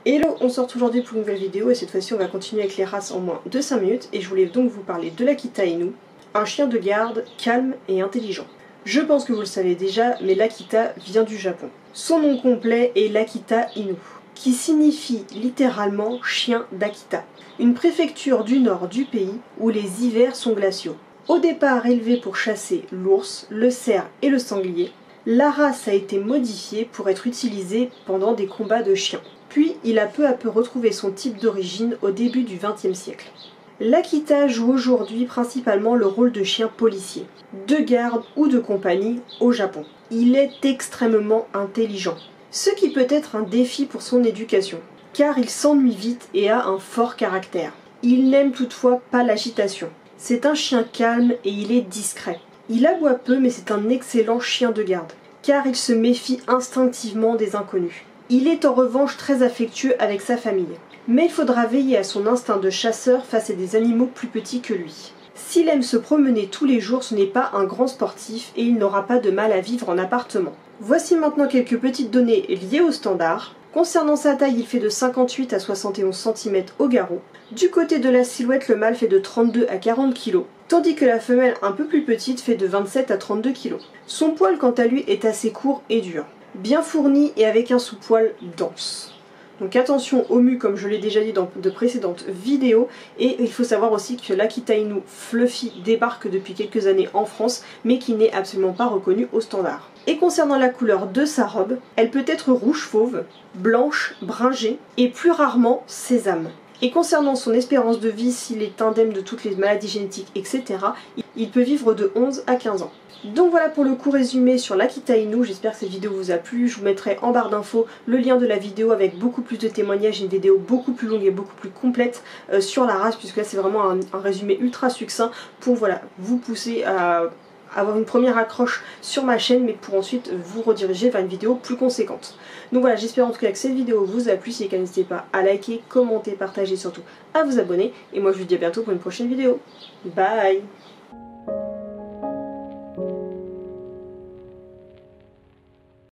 Hello, on sort aujourd'hui pour une nouvelle vidéo et cette fois-ci on va continuer avec les races en moins de 5 minutes et je voulais donc vous parler de l'Akita Inu, un chien de garde calme et intelligent. Je pense que vous le savez déjà, mais l'Akita vient du Japon. Son nom complet est l'Akita Inu, qui signifie littéralement chien d'Akita, une préfecture du nord du pays où les hivers sont glaciaux. Au départ élevée pour chasser l'ours, le cerf et le sanglier, la race a été modifiée pour être utilisée pendant des combats de chiens. Puis il a peu à peu retrouvé son type d'origine au début du XXe siècle. L'Akita joue aujourd'hui principalement le rôle de chien policier, de garde ou de compagnie au Japon. Il est extrêmement intelligent, ce qui peut être un défi pour son éducation, car il s'ennuie vite et a un fort caractère. Il n'aime toutefois pas l'agitation. C'est un chien calme et il est discret. Il aboie peu mais c'est un excellent chien de garde, car il se méfie instinctivement des inconnus. Il est en revanche très affectueux avec sa famille, mais il faudra veiller à son instinct de chasseur face à des animaux plus petits que lui. S'il aime se promener tous les jours, ce n'est pas un grand sportif et il n'aura pas de mal à vivre en appartement. Voici maintenant quelques petites données liées au standard. Concernant sa taille, il fait de 58 à 71 cm au garrot. Du côté de la silhouette, le mâle fait de 32 à 40 kg, tandis que la femelle un peu plus petite fait de 27 à 32 kg. Son poil quant à lui est assez court et dur, bien fourni et avec un sous-poil dense. Donc attention aux mus comme je l'ai déjà dit dans de précédentes vidéos, et il faut savoir aussi que l'Akita Inu Fluffy débarque depuis quelques années en France mais qui n'est absolument pas reconnu au standard. Et concernant la couleur de sa robe, elle peut être rouge fauve, blanche, bringée et plus rarement sésame. Et concernant son espérance de vie, s'il est indemne de toutes les maladies génétiques, etc., il peut vivre de 11 à 15 ans. Donc voilà pour le court résumé sur l'Akita Inu, j'espère que cette vidéo vous a plu, je vous mettrai en barre d'infos le lien de la vidéo avec beaucoup plus de témoignages, une vidéo beaucoup plus longue et beaucoup plus complète sur la race, puisque là c'est vraiment un résumé ultra succinct pour vous pousser à avoir une première accroche sur ma chaîne, mais pour ensuite vous rediriger vers une vidéo plus conséquente. Donc voilà, j'espère en tout cas que cette vidéo vous a plu, si c'est le cas n'hésitez pas à liker, commenter, partager, surtout à vous abonner, et moi je vous dis à bientôt pour une prochaine vidéo. Bye!